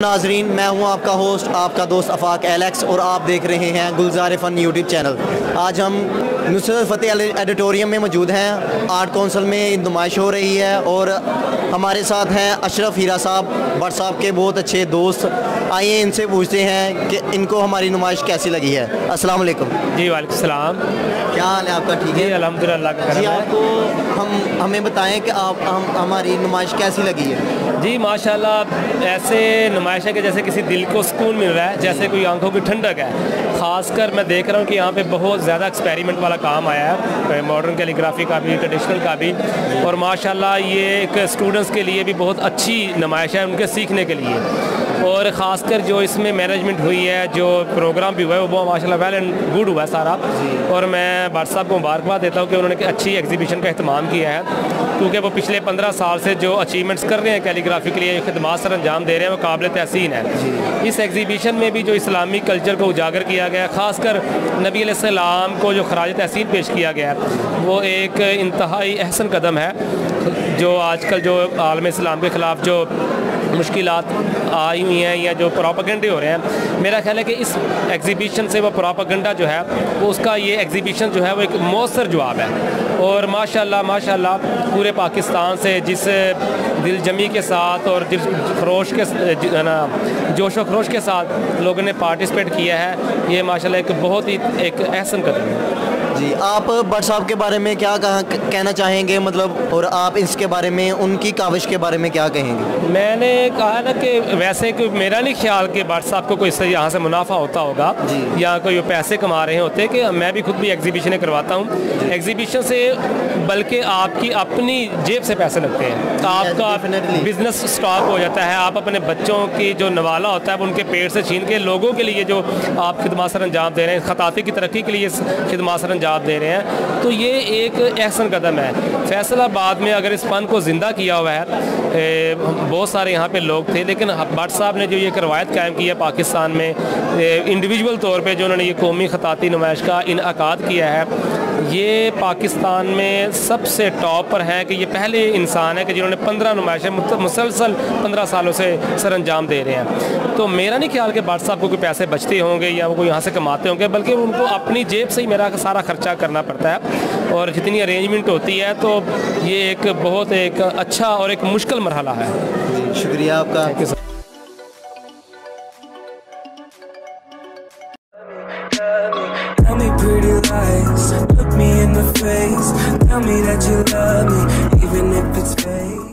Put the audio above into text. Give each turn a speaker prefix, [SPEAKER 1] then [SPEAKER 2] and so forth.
[SPEAKER 1] नाजरीन, मैं हूं आपका होस्ट, आपका दोस्त अफाक एलेक्स, और आप देख रहे हैं गुलजार फन यूट्यूब चैनल। आज हम नुसरत फ़तेह एडिटोरियम में मौजूद हैं। आर्ट काउंसिल में नुमाइश हो रही है और हमारे साथ हैं अशरफ हीरा साहब, बट साहब के बहुत अच्छे दोस्त। आइए इनसे पूछते हैं कि इनको हमारी नुमाइश कैसी लगी है। अस्सलाम वालेकुम।
[SPEAKER 2] जी वालेकुम सलाम।
[SPEAKER 1] क्या हाल है आपका? ठीक है
[SPEAKER 2] अल्हम्दुलिल्लाह का
[SPEAKER 1] जी। आपको हमें बताएं कि हमारी नुमाइश कैसी लगी है।
[SPEAKER 2] जी माशाल्लाह, ऐसे नुमाइश है कि जैसे किसी दिल को सुकून मिल रहा है, जैसे कोई आंखों की ठंडक है। ख़ासकर मैं देख रहा हूँ कि यहाँ पे बहुत ज़्यादा एक्सपेरिमेंट वाला काम आया है, मॉडर्न कैलीग्राफी का भी, ट्रेडिशनल का भी। और माशाल्लाह ये एक स्टूडेंट्स के लिए भी बहुत अच्छी नुमाइश है, उनके सीखने के लिए। और ख़ासकर जो इसमें मैनेजमेंट हुई है, जो प्रोग्राम भी हुआ है, वो माशाल्लाह वेल एंड गुड हुआ है सारा। और मैं भट्ट साहब को मुबारकबाद देता हूँ कि उन्होंने अच्छी एग्जीबिशन का अहतमाम किया है, क्योंकि वो पिछले 15 साल से जो अचीवमेंट्स कर रहे हैं कैलीग्राफी के लिए, खिदमात सर अंजाम दे रहे हैं, वो काबिल तहसीन है। इस एग्जीबिशन में भी जो इस्लामिक कल्चर को उजागर किया गया, ख़ासकर नबी अलैहिस्सलाम को जो खराज तहसीन पेश किया गया, वो एक इंतहाई अहसन कदम है। जो आजकल जो आलम इस्लाम के ख़िलाफ़ जो मुश्किलात आई हुई हैं या जो प्रोपेगेंडे हो रहे हैं, मेरा ख्याल है कि इस एग्जीबिशन से वो प्रोपेगेंडा जो है, वो उसका ये एग्जीबिशन जो है वो एक मौसर जवाब है। और माशाल्लाह माशाल्लाह पूरे पाकिस्तान से जिस दिल जमी के साथ और दिल खरोश के जोश व खरोश के साथ लोगों ने पार्टिसिपेट किया है, ये माशाल्लाह एक बहुत ही एक अहसन कदम है।
[SPEAKER 1] जी, आप भट्ट साहब के बारे में क्या कहना चाहेंगे, मतलब, और आप इसके बारे में, उनकी काविश के बारे में क्या कहेंगे?
[SPEAKER 2] मैंने कहा ना कि वैसे कोई मेरा नहीं ख्याल कि भट्ट साहब को कोई इससे यहाँ से मुनाफा होता होगा या कोई पैसे कमा रहे होते, कि मैं भी खुद भी एग्जीबिशनें करवाता हूँ। एग्जीबिशन से बल्कि आपकी अपनी जेब से पैसे लगते हैं, आपका बिजनेस स्टॉप हो जाता है। आप अपने बच्चों की जो नवाला होता है वो उनके पेट से छीन के लोगों के लिए जो आप खिदमत सर अंजाम दे रहे हैं, खताती की तरक्की के लिए खिदमत सर अंजाम दे रहे हैं, तो ये एक अहसन कदम है। फैसलाबाद में अगर इस फन को ज़िंदा किया हुआ है, बहुत सारे यहाँ पे लोग थे, लेकिन भट्ट साहब ने जो ये रवायत कायम की है पाकिस्तान में, इंडिविजुअल तौर पे जो उन्होंने ये कौमी खताती नुमाइश का इनअकाद किया है, ये पाकिस्तान में सबसे टॉप पर है। कि ये पहले इंसान है कि जिन्होंने 15 नुमाइशें मुसलसल 15 सालों से सर अंजाम दे रहे हैं। तो मेरा नहीं ख्याल कि भट्ट साहब को कोई पैसे बचते होंगे या वो कोई यहाँ से कमाते होंगे, बल्कि उनको अपनी जेब से ही मेरा सारा खर्चा करना पड़ता है। और जितनी अरेंजमेंट होती है, तो ये एक बहुत एक अच्छा और एक मुश्किल मरहला है।
[SPEAKER 1] शुक्रिया आपका।
[SPEAKER 3] Tell me pretty lies, look me in the face, tell me that you love me, even if it's fake.